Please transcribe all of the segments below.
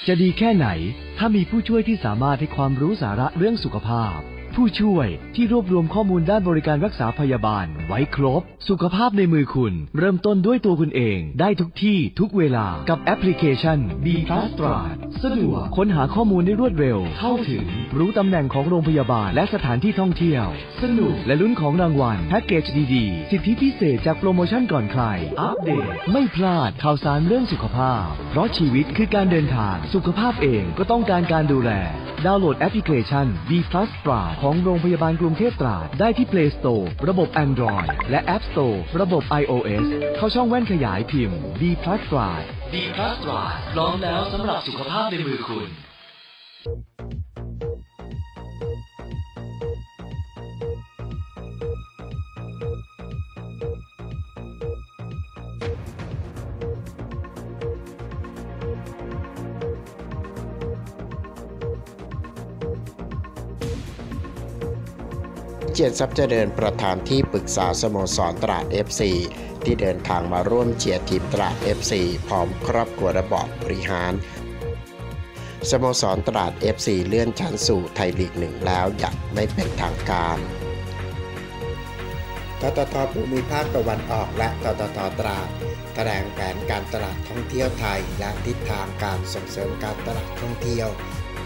จะดีแค่ไหนถ้ามีผู้ช่วยที่สามารถให้ความรู้สาระเรื่องสุขภาพผู้ช่วยที่รวบรวมข้อมูลด้านบริการรักษาพยาบาลไว้ครบสุขภาพในมือคุณเริ่มต้นด้วยตัวคุณเองได้ทุกที่ทุกเวลากับแอปพลิเคชัน B+ ตราดสะดวกค้นหาข้อมูลได้รวดเร็วเข้าถึงรู้ตำแหน่งของโรงพยาบาลและสถานที่ท่องเที่ยวสนุกและลุ้นของรางวัลแพ็กเกจดีๆสิทธิพิเศษจากโปรโมชั่นก่อนใครอัปเดตไม่พลาดข่าวสารเรื่องสุขภาพเพราะชีวิตคือการเดินทางสุขภาพเองก็ต้องการดูแลดาวน์โหลดแอปพลิเคชัน B+ ตราดของโรงพยาบาลกรุงเทพตราดได้ที่ Play Store ระบบ Android และ App Store ระบบ iOS เข้าช่องแว่นขยายพิมพ์ B+ ตราด B+ ตราดพร้อมแล้วสำหรับสุขภาพในมือคุณเจียนทรัพย์เจริญประธานที่ปรึกษาสโมสรตราด FC ที่เดินทางมาร่วมเชียร์ทีมตราด FC พร้อมครอบครัวและบอร์ดบริหารสโมสรตราด FC เลื่อนชั้นสู่ไทยลีก 1แล้วอย่างไม่เป็นทางการททท.ภูมิภาคตะวันออกและททท.ตราดแถลงแผนการตลาดท่องเที่ยวไทยและทิศทางการส่งเสริมการตลาดท่องเที่ยว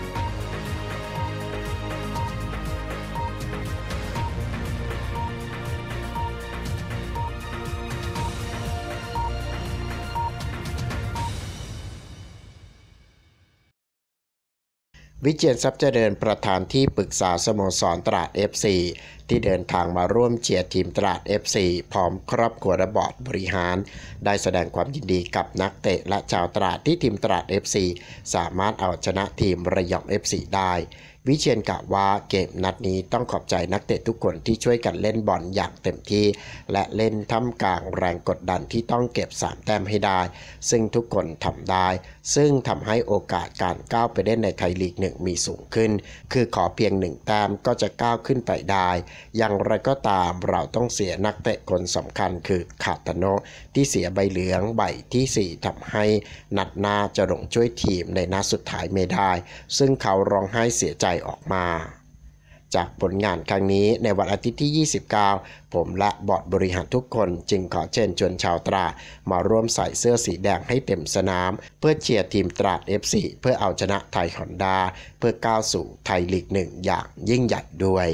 วิเชียรทรัพย์เจริญประธานที่ปรึกษาสโมสรตราด FC ที่เดินทางมาร่วมเชียร์ทีมตราด FC พร้อมครอบครัวและบอร์ดบริหารได้แสดงความยินดีกับนักเตะและชาวตราดที่ทีมตราด FC สามารถเอาชนะทีมระยอง FC ได้วิเชียรกล่าวว่าเกมนัดนี้ต้องขอบใจนักเตะทุกคนที่ช่วยกันเล่นบอลอย่างเต็มที่และเล่นท่ามกลางแรงกดดันที่ต้องเก็บ3แต้มให้ได้ซึ่งทุกคนทำได้ซึ่งทำให้โอกาสการก้าวไปเล่นในไทยลีก 1มีสูงขึ้นคือขอเพียง1แต้มก็จะก้าวขึ้นไปได้อย่างไรก็ตามเราต้องเสียนักเตะคนสำคัญคือคาตาโนะที่เสียใบเหลืองใบที่4ทำให้นัดหน้าจะลงช่วยทีมในนัดสุดท้ายไม่ได้ซึ่งเขาร้องไห้เสียใจออกมาจากผลงานครั้งนี้ในวันอาทิตย์ที่29ผมและบอร์ดบริหารทุกคนจึงขอเชิญชวนชาวตราดมาร่วมใส่เสื้อสีแดงให้เต็มสนามเพื่อเชียร์ทีมตราด FC เพื่อเอาชนะไทยฮอนด้าเพื่อก้าวสู่ไทยลีก 1อย่างยิ่งใหญ่ด้วย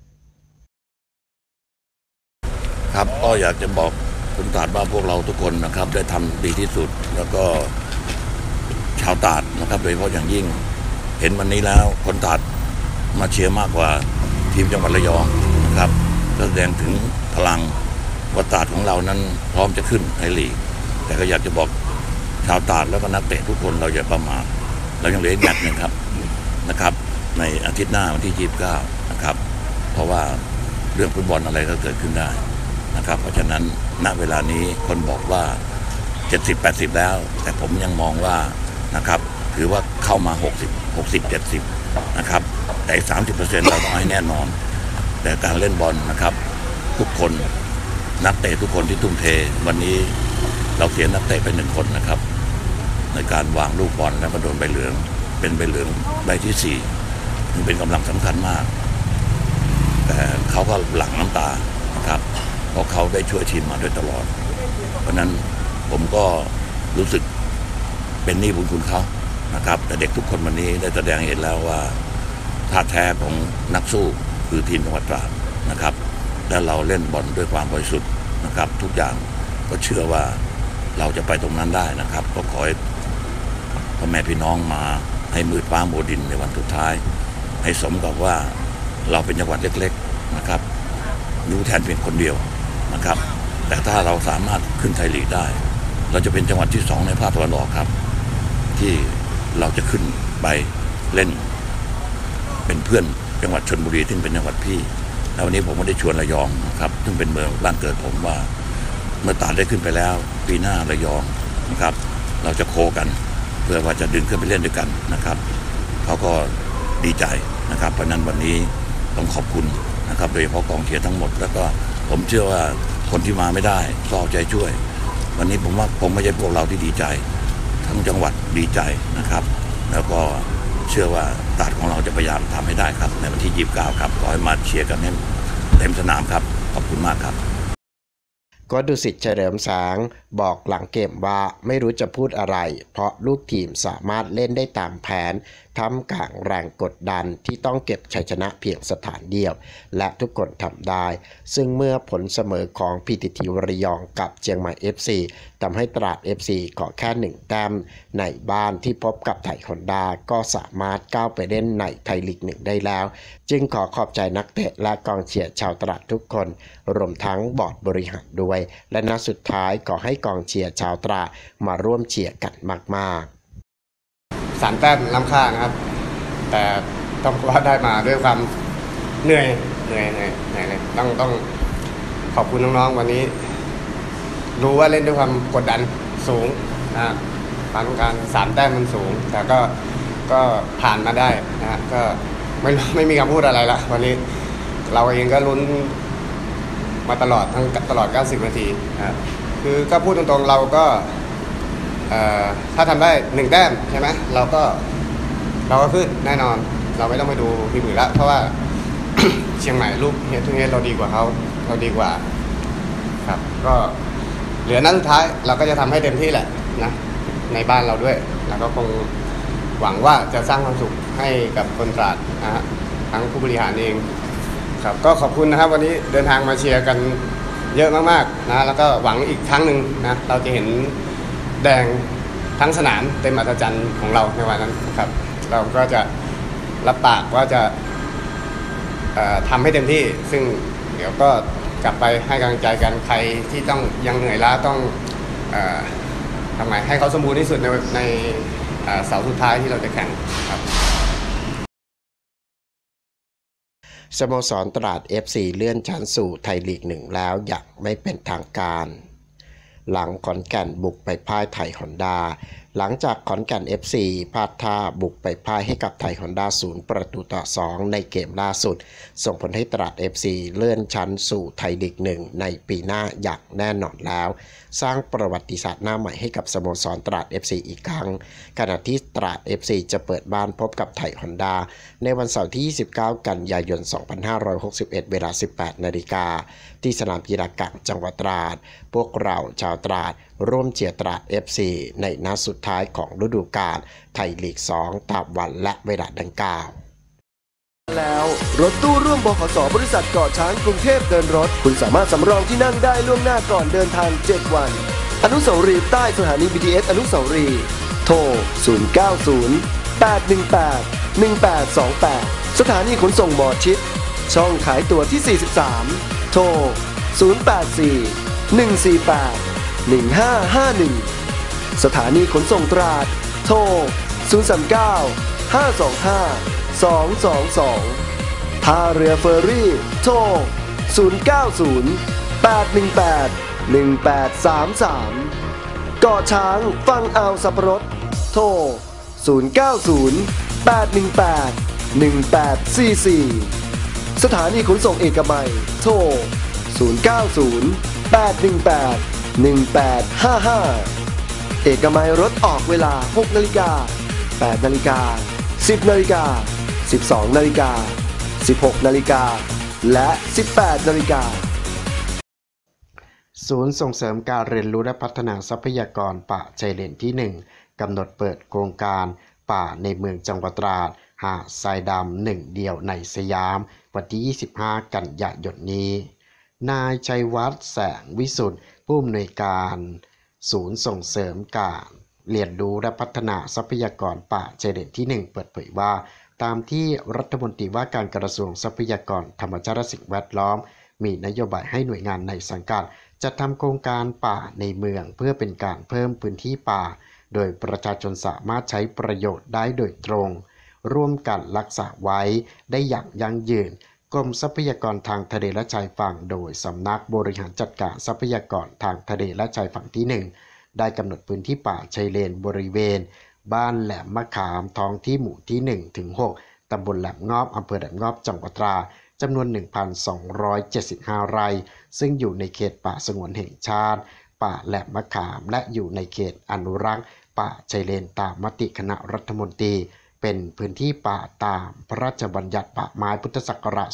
ครับก็อยากจะบอกคุณตราดว่าพวกเราทุกคนนะครับได้ทำดีที่สุดแล้วก็ชาวตราดนะครับโดยเฉพาะอย่างยิ่งเห็นวันนี้แล้วคนตราดมาเชียร์มากกว่าทีมจังหวัดระยองนะครับแสดงถึงพลังว่าตราดของเรานั้นพร้อมจะขึ้นไทยลีกแต่ก็อยากจะบอกชาวตราดแล้วก็นักเตะทุกคนเราอย่าประมาทเรายังเหลืออีกแมตช์นึงครับนะครับในอาทิตย์หน้าวันที่29นะครับเพราะว่าเรื่องฟุตบอลอะไรก็เกิดขึ้นได้นะครับเพราะฉะนั้นณเวลานี้คนบอกว่า70-80แล้วแต่ผมยังมองว่านะครับถือว่าเข้ามา60-70นะครับแต่30% เราต้องให้แน่นอนแต่การเล่นบอลนะครับทุกคนนักเตะทุกคนที่ทุ่มเทวันนี้เราเสียนักเตะไป1คนนะครับในการวางลูกบอลแล้วก็โดนใบเหลืองเป็นใบเหลืองใบที่4มันเป็นกำลังสำคัญมากแต่เขาก็หลั่งน้ำตานะครับเพราะเขาได้ช่วยทีมมาโดยตลอดเพราะนั้นผมก็รู้สึกเป็นหนี้บุญคุณเขานะครับแต่เด็กทุกคนวันนี้ได้แสดงเห็นแล้วว่าท่าแท้ของนักสู้คือทีมจังหวัดตราดนะครับและเราเล่นบอลด้วยความบริสุทธิ์นะครับทุกอย่างก็เชื่อว่าเราจะไปตรงนั้นได้นะครับก็ขอให้พ่อแม่พี่น้องมาให้มืดฟ้ามัวดินในวันสุดท้ายให้สมกับว่าเราเป็นจังหวัดเล็กๆนะครับรู้แทนเพียงคนเดียวนะครับแต่ถ้าเราสามารถขึ้นไทยลีกได้เราจะเป็นจังหวัดที่2ในภาคตะวันออกครับที่เราจะขึ้นไปเล่นเป็นเพื่อนจังหวัดชลบุรีที่เป็นจังหวัดพี่แล้ววันนี้ผมก็ได้ชวนระยองนะครับซึ่งเป็นเมืองบ้านเกิดผมว่าเมื่อตราดได้ขึ้นไปแล้วปีหน้าระยองนะครับเราจะโคกันเพื่อว่าจะดึงขึ้นไปเล่นด้วยกันนะครับเขาก็ดีใจนะครับเพราะนั้นวันนี้ต้องขอบคุณนะครับโดยเฉพาะกองเชียร์ทั้งหมดแล้วก็ผมเชื่อว่าคนที่มาไม่ได้ก็เอาใจช่วยวันนี้ผมว่าผมไม่ใช่พวกเราที่ดีใจทั้งจังหวัดดีใจนะครับแล้วก็เชื่อว่าตราดของเราจะพยายามทำให้ได้ครับในวันที่29ครับขอให้มาเชียร์กันให้เต็มสนามครับขอบคุณมากครับก็ดุสิตเฉลิมแสงบอกหลังเกมว่าไม่รู้จะพูดอะไรเพราะลูกทีมสามารถเล่นได้ตามแผนท่ามกลางแรงกดดันที่ต้องเก็บชัยชนะเพียงสถานเดียวและทุกคนทำได้ซึ่งเมื่อผลเสมอของ PTT ระยองกับเชียงใหม่ FC ทำให้ตราด FC ขอแค่1 แต้มในบ้านที่พบกับไทยฮอนดาก็สามารถก้าวไปเล่นในไทยลีก 1ได้แล้วจึงขอขอบใจนักเตะและกองเชียร์ชาวตราดทุกคนรวมทั้งบอร์ดบริหารด้วยและนัดสุดท้ายขอให้กองเชียร์ชาวตราดมาร่วมเชียร์กันมากๆ 3 แต้มล้ำค่านะครับแต่ต้องว่าได้มาด้วยความเหนื่อยเลยต้องขอบคุณน้องๆวันนี้รู้ว่าเล่นด้วยความกดดันสูงนะความต้องการ3 แต้มมันสูงแต่ก็ผ่านมาได้นะก็ไม่มีคำพูดอะไรละวันนี้เราเองก็ลุ้นมาตลอด90 นาทีคือก็พูดตรงๆเราก็ถ้าทำได้1 แต้มใช่ไหมเราก็ขึ้นแน่นอนเราไม่ต้องไปดูทีมอื่นละเพราะว่า เชียงใหม่ลูกเฮดทูเฮดเราดีกว่าเราดีกว่าครับก็เหลือนัดสุดท้ายเราก็จะทำให้เต็มที่แหละนะในบ้านเราด้วยแล้วก็คงหวังว่าจะสร้างความสุขให้กับคนตราดนะฮะทั้งผู้บริหารเองครับก็ขอบคุณนะครับวันนี้เดินทางมาเชียร์กันเยอะมากๆนะแล้วก็หวังอีกครั้งหนึ่งนะเราจะเห็นแดงทั้งสนามเต็มอัศจรรย์ของเราในวันนั้นครับเราก็จะรับปากว่าจะทำให้เต็มที่ซึ่งเดี๋ยวก็กลับไปให้กำลังใจกันใครที่ต้องยังเหนื่อยล้าต้องทำไงให้เขาสมบูรณ์ที่สุดในเสาร์สุดท้ายที่เราจะแข่งครับสโมสรตราด FC เลื่อนชั้นสู่ไทยลีก 1แล้วอย่างไม่เป็นทางการหลังขอนแก่นบุกไปพ่ายไทยฮอนดาหลังจากขอนแก่น FC พลาดท่าบุกไปพ่ายให้กับไทยฮอนดา0-2ในเกมล่าสุดส่งผลให้ตราด FC เลื่อนชั้นสู่ไทยลีก 1ในปีหน้าอย่างแน่นอนแล้วสร้างประวัติศาสตร์หน้าใหม่ให้กับสโมสรตราด FC อีกครั้งขณะที่ตราด FC จะเปิดบ้านพบกับไทยฮอนดาในวันเสาร์ที่29 กันยายน 2561 เวลา 18 นาฬิกาที่สนามกีฬากลางจังหวัดตราดพวกเราชาวตราดร่วมเชียร์ตราด FC ในนัดสุดท้ายของฤดูกาลไทยลีก 2ตามวันและเวลาดังกล่าวแล้วรถตู้ร่วมบขส.บริษัทเกาะช้างกรุงเทพเดินรถคุณสามารถสำรองที่นั่งได้ล่วงหน้าก่อนเดินทาง7 วันอนุสาวรีย์ใต้สถานี BTS อนุสาวรีย์โทร 090-818-1828 สถานีขนส่งหมอชิดช่องขายตั๋วที่ 43 โทร 084-148-1551 สถานีขนส่งตราดโทร 039-525-222 ท่าเรือเฟอร์รี่โทร 090-818-1833 เกาะช้างฟังอ่าวสับปะรดโทร 090-818-1844 สถานีขนส่งเอกมัยโทร 090-818-1855 เอกมัยรถออกเวลา 6 นาฬิกา 8 นาฬิกา 10 นาฬิกา 12 นาฬิกา 16 นาฬิกา และ 18 นาฬิกาศูนย์ส่งเสริมการเรียนรู้และพัฒนาทรัพยากรป่าชายเลนที่ 1กำหนดเปิดโครงการป่าในเมืองจังหวัดตราดหาดทรายดำ1เดียวในสยามวันที่25 กันยายนนี้นายชัยวัฒน์แสงวิสุทธิ์ผู้อำนวยการศูนย์ส่งเสริมการเรียนรู้และพัฒนาทรัพยากรป่าชายเลนที่ 1เปิดเผยว่าตามที่รัฐมนตรีว่าการกระทรวงทรัพยากรธรรมชาติและสิ่งแวดล้อมมีนโยบายให้หน่วยงานในสังกัดจัดทำโครงการป่าในเมืองเพื่อเป็นการเพิ่มพื้นที่ป่าโดยประชาชนสามารถใช้ประโยชน์ได้โดยตรงร่วมกันรักษาไว้ได้อย่างยั่งยืนกรมทรัพยากรทางทะเลและชายฝั่งโดยสำนักบริหารจัดการทรัพยากรทางทะเลและชายฝั่งที่ 1ได้กำหนดพื้นที่ป่าชายเลนบริเวณบ้านแหลมมะขามท้องที่หมู่ที่ 1-6 ตำบลแหลมงอบอำเภอแหลมงอบจังหวัดตราดจำนวน 1,275 ไร่ซึ่งอยู่ในเขตป่าสงวนแห่งชาติป่าแหลมมะขามและอยู่ในเขตอนุรักษ์ป่าชายเลนตามมติคณะรัฐมนตรีเป็นพื้นที่ป่าตามพระราชบัญญัติป่าไม้พุทธศักราช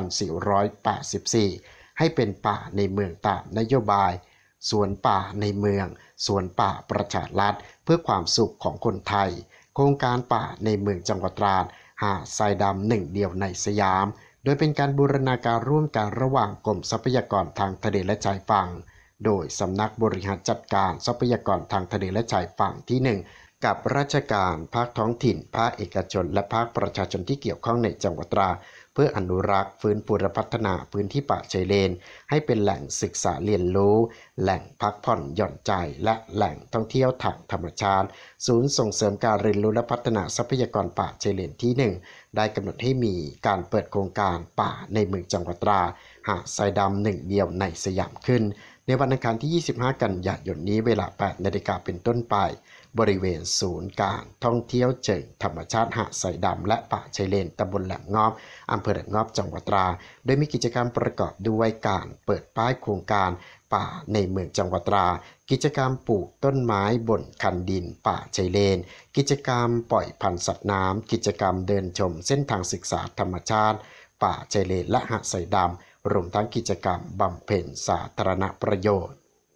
2484 ให้เป็นป่าในเมืองตามนโยบายสวนป่าในเมืองสวนป่าประชารัฐเพื่อความสุขของคนไทยโครงการป่าในเมืองจังหวัดตราดหาดทรายดำหนึ่งเดียวในสยามโดยเป็นการบูรณาการร่วมกันระหว่างกรมทรัพยากรทางทะเลและชายฝั่งโดยสำนักบริหารจัดการทรัพยากรทางทะเลและชายฝั่งที่ 1กับราชการภาคท้องถิ่นภาคเอกชนและภาคประชาชนที่เกี่ยวข้องในจังหวัดตราดเพื่ออนุรักษ์ฟื้นฟูและพัฒนาพื้นที่ป่าชายเลนให้เป็นแหล่งศึกษาเรียนรู้แหล่งพักผ่อนหย่อนใจและแหล่งท่องเที่ยวทางธรรมชาติศูนย์ส่งเสริมการเรียนรู้และพัฒนาทรัพยากรป่าชายเลนที่ 1ได้กำหนดให้มีการเปิดโครงการป่าในเมืองจังหวัดตราดหาดทรายดำหนึ่งเดียวในสยามขึ้นในวันอังคารที่ 25 กันยายนนี้เวลา 8 นาฬิกาเป็นต้นไปบริเวณศูนย์การท่องเที่ยวเชิงธรรมชาติหาดทรายดำและป่าชายเลนตำบลแหลมงอบอำเภอแหลมงอบจังหวัดตราดโดยมีกิจกรรมประกอบด้วยการเปิดป้ายโครงการป่าในเมืองจังหวัดตราดกิจกรรมปลูกต้นไม้บนคันดินป่าชายเลนกิจกรรมปล่อยพันธุ์สัตว์น้ำกิจกรรมเดินชมเส้นทางศึกษาธรรมชาติป่าชายเลนและหาดทรายดำรวมทั้งกิจกรรมบำเพ็ญสาธารณประโยชน์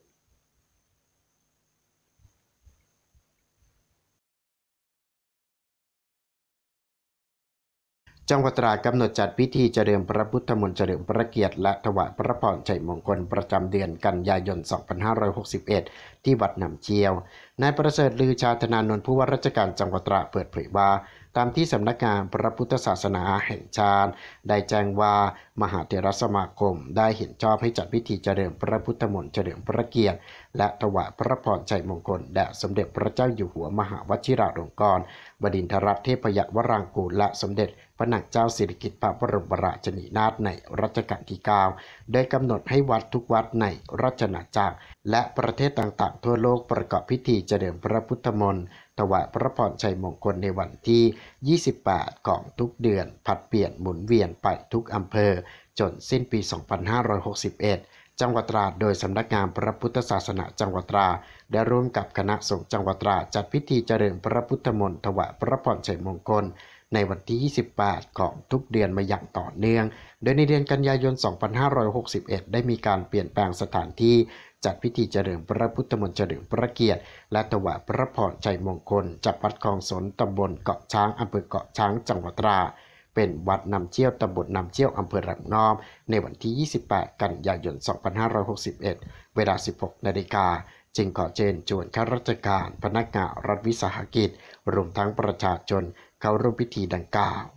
จังหวัดตราดกำหนดจัดพิธีเจริญพระพุทธมนต์เฉลิมพระเกียรติและถวายพระพรชัยมงคลประจำเดือนกันยายน 2561 ที่วัดน้ำเชี่ยวนายประเสริฐลือชาธนานนท์ผู้ว่าราชการจังหวัดตราดเปิดเผยว่าตามที่สำนักงานพระพุทธศาสนาแห่งชาติได้แจ้งว่ามหาเถรสมาคมได้เห็นชอบให้จัดพิธีเจริญพระพุทธมนต์เฉลิมพระเกียรติและถวายพระพรชัยมงคลแด่สมเด็จพระเจ้าอยู่หัวมหาวชิราลงกรณ์บดินทรเทพยวรางกูลและสมเด็จพระนางเจ้าสิริกิติ์พระบรมราชินีนาถในรัชกาลที่ 9 โดยกำหนดให้วัดทุกวัดในราชอาณาจักรและประเทศต่างๆทั่วโลกประกอบพิธีเจริญพระพุทธมนต์ถวายพระพรชัยมงคลในวันที่ 28 ของทุกเดือนผลัดเปลี่ยนหมุนเวียนไปทุกอำเภอจนสิ้นปี 2561 จังหวัดตราดโดยสำนักงานพระพุทธศาสนาจังหวัดตราดได้ร่วมกับคณะสงฆ์จังหวัดตราดจัดพิธีเจริญพระพุทธมนต์ถวายพระพรชัยมงคลในวันที่ 28 ของทุกเดือนมาอย่างต่อเนื่องโดยในเดือนกันยายน 2561 ได้มีการเปลี่ยนแปลงสถานที่จัดพิธีเจริญพระพุทธมนต์เฉลิมพระเกียรติและถวายพระพรชัยมงคลจากวัดคลองสนตำบลเกาะช้างอำเภอเกาะช้างจังหวัดตราดเป็นวัดน้ำเชี่ยวตำบลน้ำเชี่ยวอำเภอแหลมงอบในวันที่ 28 กันยายน 2561 เวลา 16 นาฬิกาจึงขอเชิญชวนข้าราชการพนักงานรัฐวิสาหกิจรวมทั้งประชาชนเข้าร่วมพิธีดังกล่าว